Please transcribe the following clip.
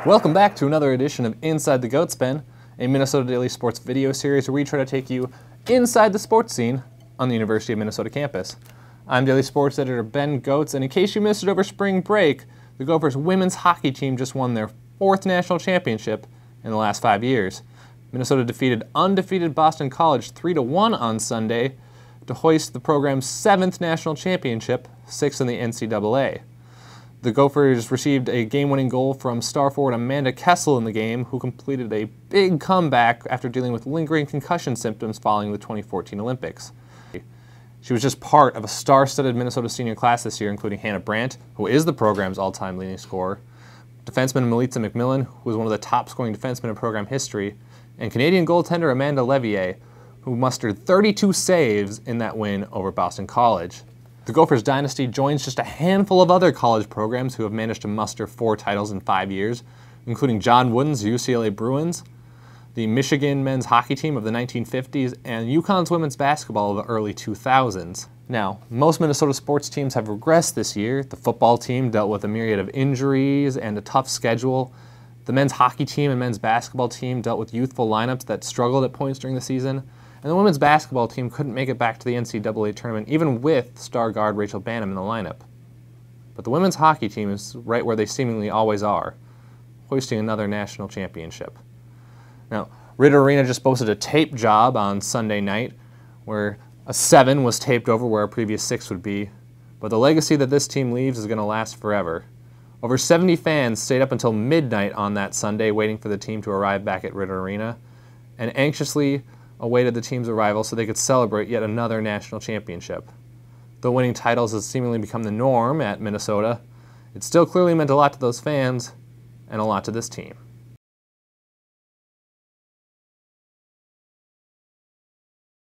Welcome back to another edition of Inside the Gotzpen, a Minnesota Daily Sports video series where we try to take you inside the sports scene on the University of Minnesota campus. I'm Daily Sports Editor Ben Goetz, and in case you missed it over spring break, the Gophers women's hockey team just won their 4th national championship in the last 5 years. Minnesota defeated undefeated Boston College 3-1 on Sunday to hoist the program's 7th national championship, 6th in the NCAA. The Gophers received a game-winning goal from star forward Amanda Kessel in the game, who completed a big comeback after dealing with lingering concussion symptoms following the 2014 Olympics. She was just part of a star-studded Minnesota senior class this year, including Hannah Brandt, who is the program's all-time leading scorer, defenseman Melissa McMillan, who was one of the top-scoring defensemen in program history, and Canadian goaltender Amanda Levier, who mustered 32 saves in that win over Boston College. The Gophers dynasty joins just a handful of other college programs who have managed to muster 4 titles in 5 years, including John Wooden's UCLA Bruins, the Michigan men's hockey team of the 1950s, and UConn's women's basketball of the early 2000s. Now, most Minnesota sports teams have regressed this year. The football team dealt with a myriad of injuries and a tough schedule. The men's hockey team and men's basketball team dealt with youthful lineups that struggled at points during the season. And the women's basketball team couldn't make it back to the NCAA tournament, even with star guard Rachel Banham in the lineup. But the women's hockey team is right where they seemingly always are, hoisting another national championship. Now, Ritter Arena just posted a tape job on Sunday night, where a 7 was taped over where a previous 6 would be. But the legacy that this team leaves is going to last forever. Over 70 fans stayed up until midnight on that Sunday waiting for the team to arrive back at Ritter Arena, and anxiously awaited the team's arrival so they could celebrate yet another national championship. Though winning titles has seemingly become the norm at Minnesota, it still clearly meant a lot to those fans and a lot to this team.